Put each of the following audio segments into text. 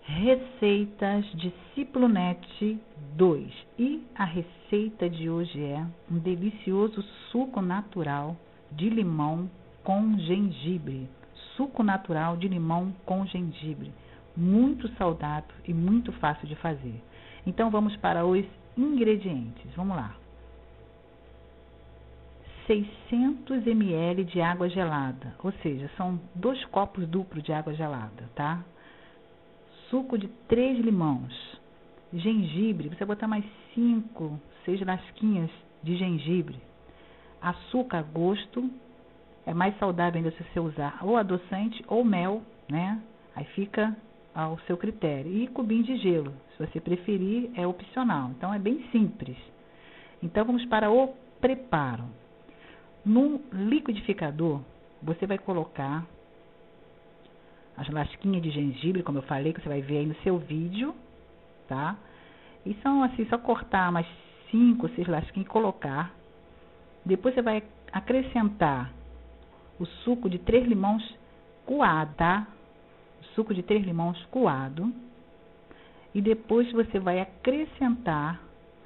Receitas Discípulo Net 2. E a receita de hoje é um delicioso suco natural de limão com gengibre. Suco natural de limão com gengibre. Muito saudável e muito fácil de fazer. Então vamos para os ingredientes. Vamos lá. 600 ml de água gelada, ou seja, são 2 copos duplos de água gelada, tá? Suco de 3 limões, gengibre, você vai botar mais 5, 6 lasquinhas de gengibre, açúcar a gosto, é mais saudável ainda se você usar ou adoçante ou mel, né? Aí fica ao seu critério. E cubinho de gelo, se você preferir, é opcional, então é bem simples. Então vamos para o preparo. No liquidificador, você vai colocar as lasquinhas de gengibre, como eu falei, que você vai ver aí no seu vídeo, tá? E são assim, só cortar umas 5, 6 lasquinhas e colocar. Depois você vai acrescentar o suco de 3 limões coado, tá? O suco de 3 limões coado. E depois você vai acrescentar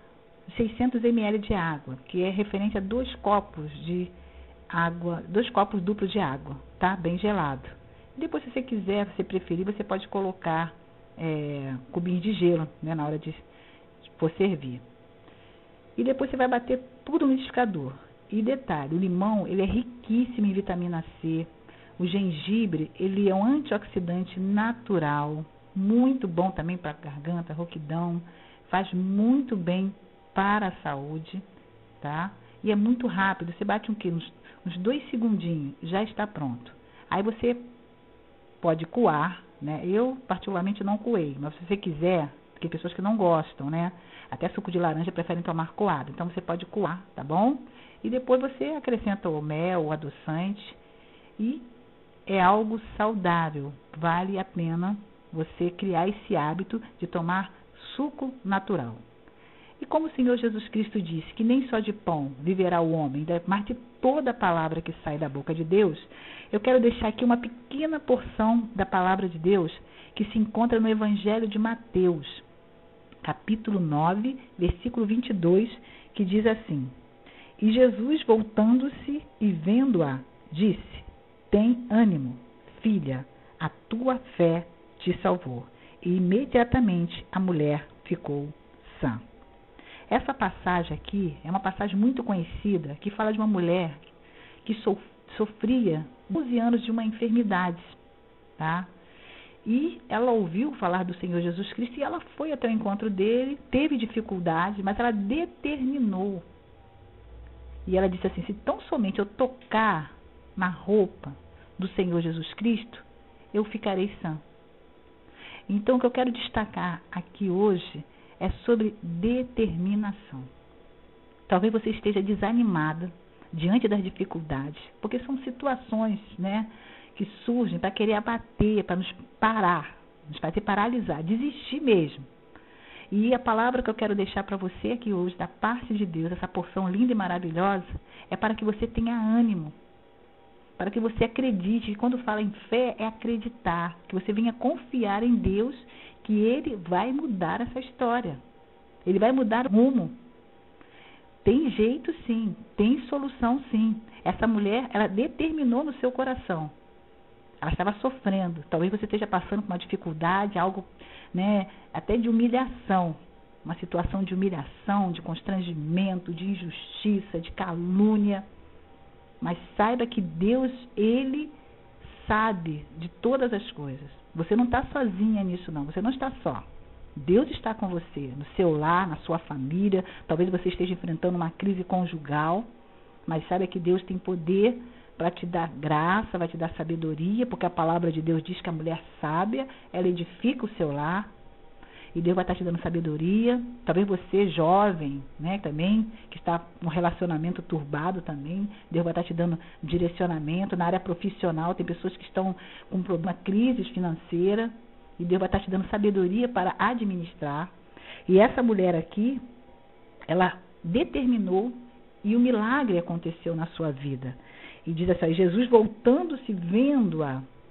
600 ml de água, que é referente a 2 copos de água, 2 copos duplos de água, tá? Bem gelado. Depois, se você quiser, se preferir, você pode colocar cubinhos de gelo, né, na hora de for servir. E depois você vai bater tudo no liquidificador. E detalhe, o limão, ele é riquíssimo em vitamina C. O gengibre, ele é um antioxidante natural, muito bom também para garganta, rouquidão, faz muito bem para a saúde, tá? E é muito rápido, você bate uns 2 segundinhos, já está pronto. Aí você pode coar, né? Eu particularmente não coei, mas se você quiser, tem pessoas que não gostam, né? Até suco de laranja preferem tomar coado, então você pode coar, tá bom? E depois você acrescenta o mel, o adoçante, e é algo saudável, vale a pena você criar esse hábito de tomar suco natural. E como o Senhor Jesus Cristo disse que nem só de pão viverá o homem, mas de toda a palavra que sai da boca de Deus, eu quero deixar aqui uma pequena porção da palavra de Deus que se encontra no Evangelho de Mateus, capítulo 9, versículo 22, que diz assim: E Jesus, voltando-se e vendo-a, disse: Tem ânimo, filha, a tua fé te salvou. E imediatamente a mulher ficou sã. Essa passagem aqui é uma passagem muito conhecida, que fala de uma mulher que sofria 12 anos de uma enfermidade, tá? E ela ouviu falar do Senhor Jesus Cristo e ela foi até o encontro dele, teve dificuldade, mas ela determinou. E ela disse assim: se tão somente eu tocar na roupa do Senhor Jesus Cristo, eu ficarei sã. Então, o que eu quero destacar aqui hoje é sobre determinação. Talvez você esteja desanimada diante das dificuldades, porque são situações, né, que surgem para querer abater, para nos parar, nos fazer paralisar, desistir mesmo. E a palavra que eu quero deixar para você aqui hoje, da parte de Deus, essa porção linda e maravilhosa, é para que você tenha ânimo, para que você acredite. E quando fala em fé, é acreditar, que você venha confiar em Deus, que Ele vai mudar essa história. Ele vai mudar o rumo. Tem jeito sim, tem solução sim. Essa mulher, ela determinou no seu coração. Ela estava sofrendo. Talvez você esteja passando por uma dificuldade, algo, né, até de humilhação. Uma situação de humilhação, de constrangimento, de injustiça, de calúnia. Mas saiba que Deus, Ele sabe de todas as coisas. Você não está sozinha nisso não, você não está só. Deus está com você, no seu lar, na sua família. Talvez você esteja enfrentando uma crise conjugal, mas saiba que Deus tem poder para te dar graça, vai te dar sabedoria, porque a palavra de Deus diz que a mulher sábia, ela edifica o seu lar. E Deus vai estar te dando sabedoria. Talvez você, jovem, né, também, que está num relacionamento turbado também, Deus vai estar te dando direcionamento. Na área profissional, tem pessoas que estão com uma crise financeira, e Deus vai estar te dando sabedoria para administrar. E essa mulher aqui, ela determinou, e o milagre aconteceu na sua vida. E diz assim: Jesus, voltando-se, vendo-a,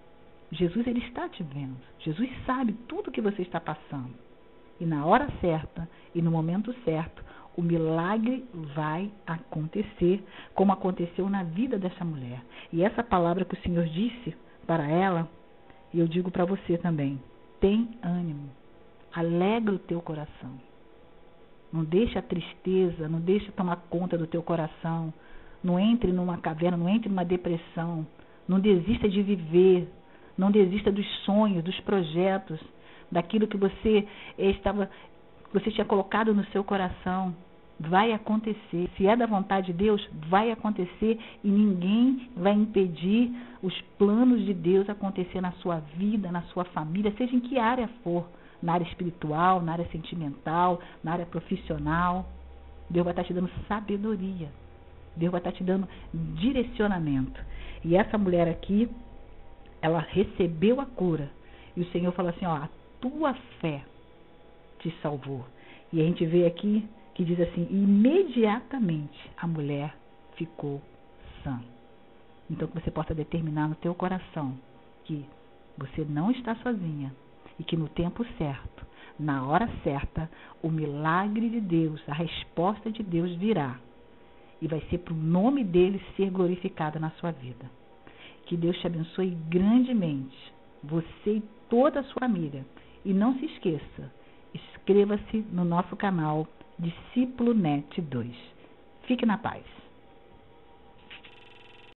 Jesus, ele está te vendo. Jesus sabe tudo o que você está passando. E na hora certa e no momento certo, o milagre vai acontecer, como aconteceu na vida dessa mulher. E essa palavra que o Senhor disse para ela, e eu digo para você também, tem ânimo, alegra o teu coração. Não deixe a tristeza, não deixe tomar conta do teu coração. Não entre numa caverna, não entre numa depressão. Não desista de viver. Não desista dos sonhos, dos projetos, daquilo que você tinha colocado no seu coração. Vai acontecer. Se é da vontade de Deus, vai acontecer e ninguém vai impedir os planos de Deus acontecer na sua vida, na sua família, seja em que área for. Na área espiritual, na área sentimental, na área profissional. Deus vai estar te dando sabedoria. Deus vai estar te dando direcionamento. E essa mulher aqui, ela recebeu a cura. E o Senhor falou assim, ó, a tua fé te salvou. E a gente vê aqui que diz assim, imediatamente a mulher ficou sã. Então que você possa determinar no teu coração que você não está sozinha. E que no tempo certo, na hora certa, o milagre de Deus, a resposta de Deus virá. E vai ser para o nome dele ser glorificado na sua vida. Que Deus te abençoe grandemente, você e toda a sua família. E não se esqueça, inscreva-se no nosso canal Discípulo Net 2. Fique na paz.